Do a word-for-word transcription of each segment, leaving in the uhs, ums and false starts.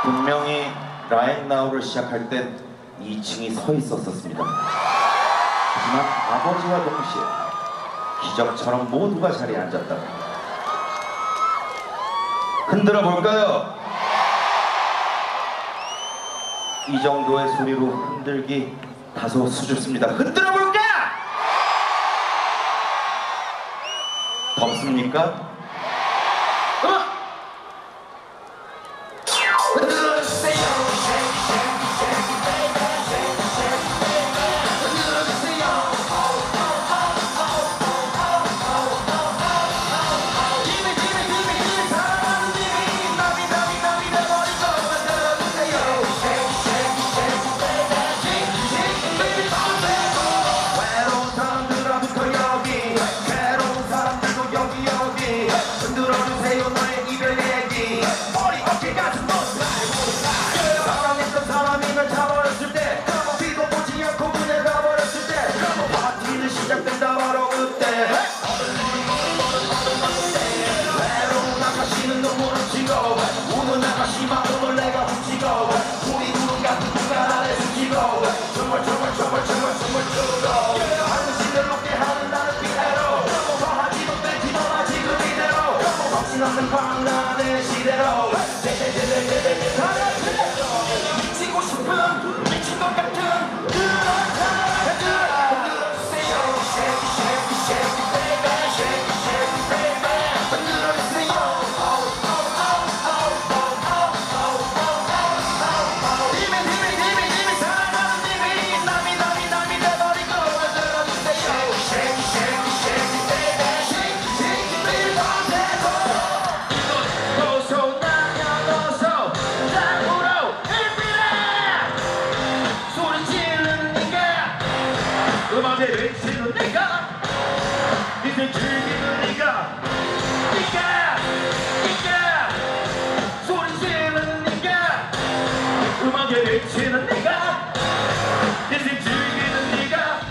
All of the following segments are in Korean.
분명히 라인나우를 시작할 땐 이 층이 서 있었었습니다. 하지만 아버지와 동시에 기적처럼 모두가 자리에 앉았다. 흔들어 볼까요? 이 정도의 소리로 흔들기 다소 수줍습니다. 흔들어 볼까? 덥습니까? 광란의 시대로 미치고 싶은 미친 것 같은 그런 사람들 흔들어주세요 shake shake shake baby shake shake baby 흔들어주세요 님이 님이 님이 님이 사랑하는 님이 남이 남이 남이 돼버리고 흔들어주세요 shake shake shake baby shake shake baby 음악에 외치는 네가 이제 즐기는 네가 네가 네가 소리 지르는 네가 음악에 외치는 네가 이제 즐기는 네가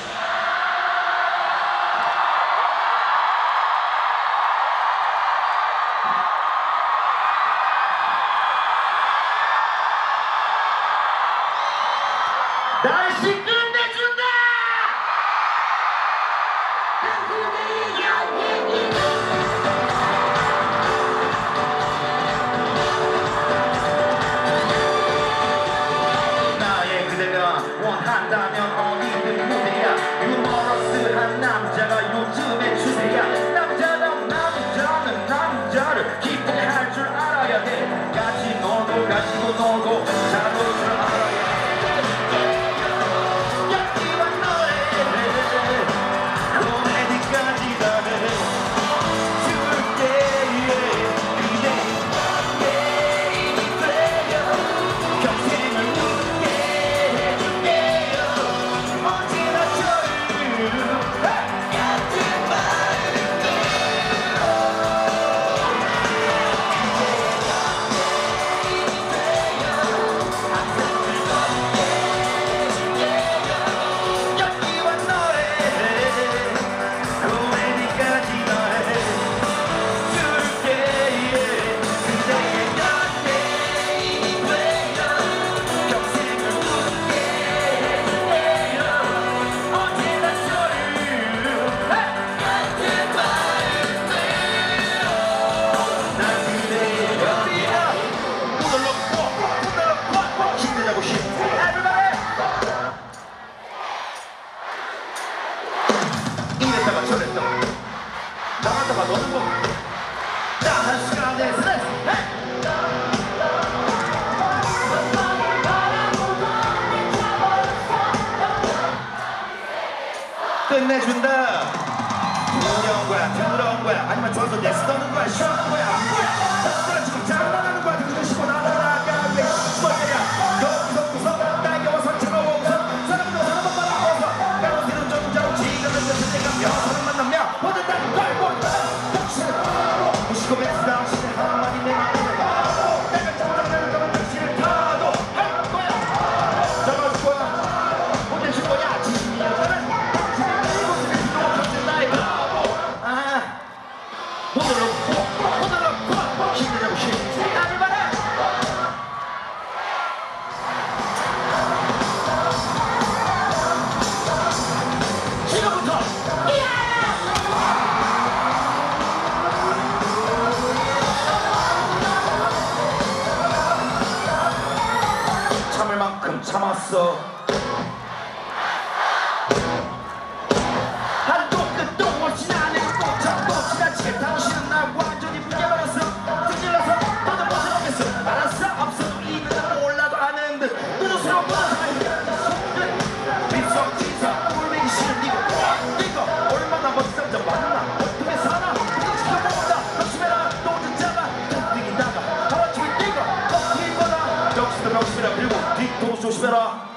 날씨 끝내준다. 나의 그대가 원한다면 어디든 무대야 유머러스한 남자가 요즘의 추세야 남자는 남자는 남자를 기쁘게 할 줄 알아야 돼 같이 놀고 가지고 놀고 잘 놀 줄 알아야 돼 나갔다가 너는 뭐 나한 시간에 스트레스 끝내준다. 두려운 거야 더러운 거야 아니면 저기서 내 쓰는 거야 시원한 거야 뭐야 지금 장난하는 거야 등등 쉬고 나가다가 왜 시벌이야 거기서 구석 날겨워서 차가워서 사람도 사람만 바라보서 까놓기는 정자로 지금은 것은 내가 묘사를 만나며 모든 날 걸고 무시고 뱉어 당신의 한마디 내 맘에 내가 장난하는 거면 당신을 타도 할 거야 잡아줄 거야 혼내줄 거야 진심이야 나는 지금 이곳에 들어오는 나의 바보 아 모두 나는 참았어. 한도 끝도 없이 나를 또 잡고 지나치게 당신은 날 완전히 부겨버렸어. 찔러서 너도 벗어나겠어. 알았어 없어도 이유는 몰라도 아는 듯 너도 새로 빠져나가 빈석지석 꼴보기 싫은 이거 이거 얼마나 멋진 남자 만나 어떻게 사나 지켜본다 명심해라 또 듣자가 뚝뚝이다가 하루치기 뛰고 꺾기 거다 명심도 명심해라 그리고 뒤통수 조심해라.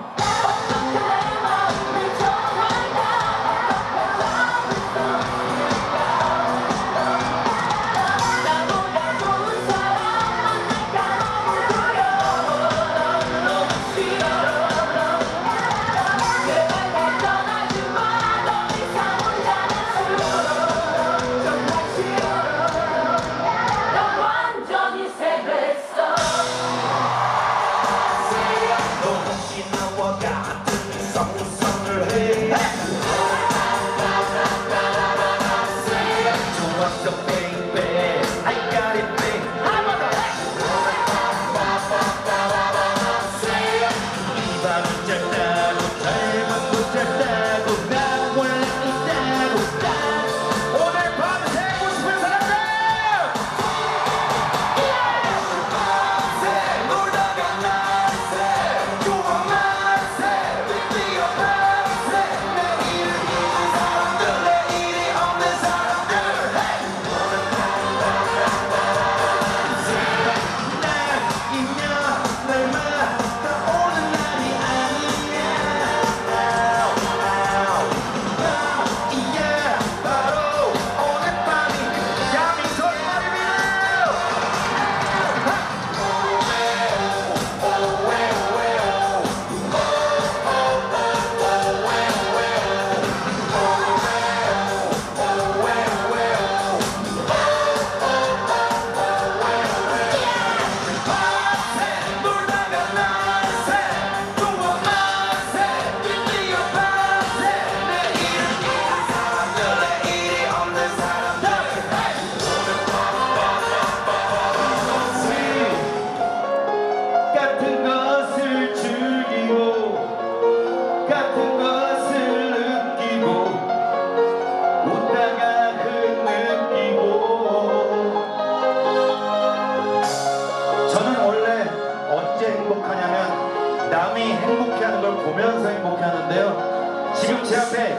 남이 행복해하는 걸 보면서 행복해하는데요. 지금 제 앞에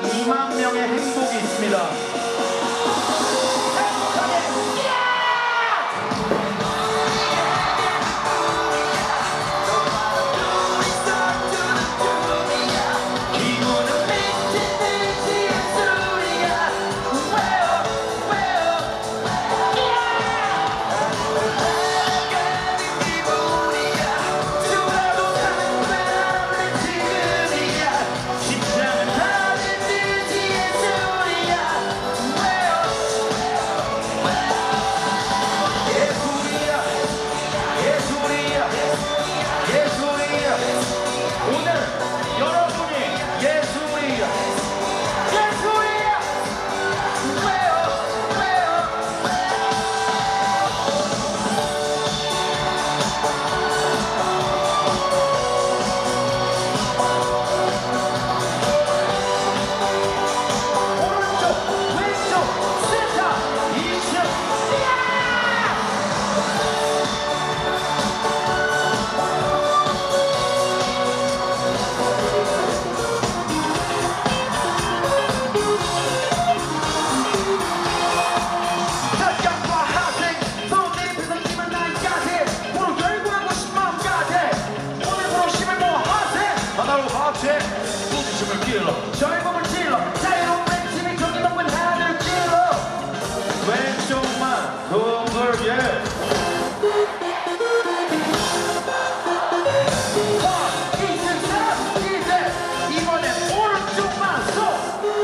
이만 명의 행복이 있습니다. 젊음을 찔러 자유로운 왼쪽이 저기 높은 하늘을 찔러 왼쪽만 동글게 이승삼 이제 이번엔 오른쪽만 쏙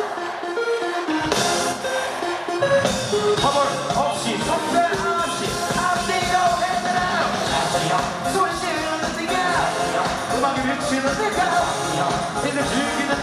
허물 없이 속살 없이 앞뒤로 해내라 손실은 네가 음악이 미치는 네가 이제 즐기는